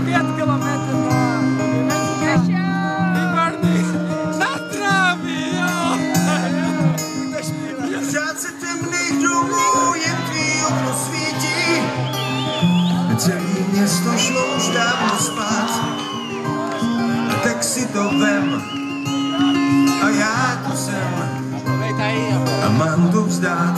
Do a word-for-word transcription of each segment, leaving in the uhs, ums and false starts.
pět kilometrů. Výborný. Na zdraví, jo. Řád se temných domů jen tvý okno svítí. Celý město šlo už dávno spát. Tak si to vem. A já tu jsem. A mám to vzdát.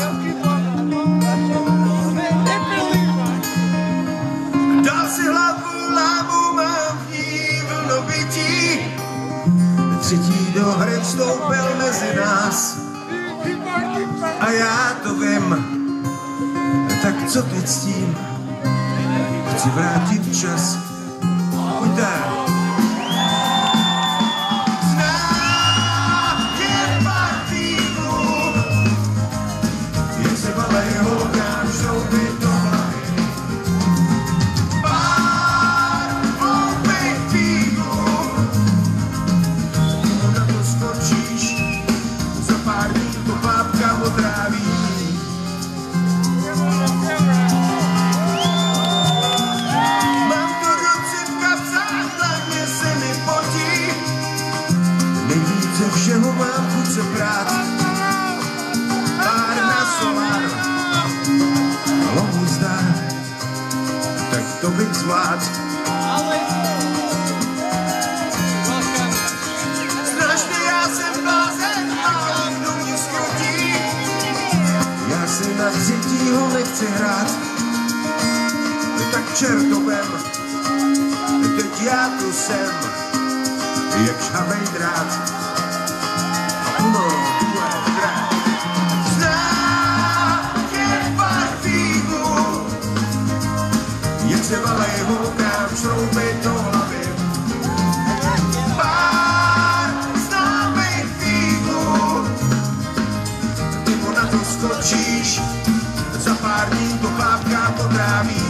Dal si hlavu, lávu mám v ní vlnobytí. Třetí do hry vstoupil mezi nás. A já to vím. Tak co teď s tím? Chci vrátit čas. Pojďte. Ze všeho mám chuť se prát. Pár na solár, lohu zdar, tak to bych zvlád. Strašně já jsem blázen, ale kdo mě skrotí? Já si na třetího nechci hrát, tak čertovem, teď já tu jsem, jak žhavej drát. Uno, due, tre. Znám jen pár fígů, jak se valej holkám šrouby do hlavy. Pár známých fígů, ty mu na to skočíš, za pár dní to bábka potráví.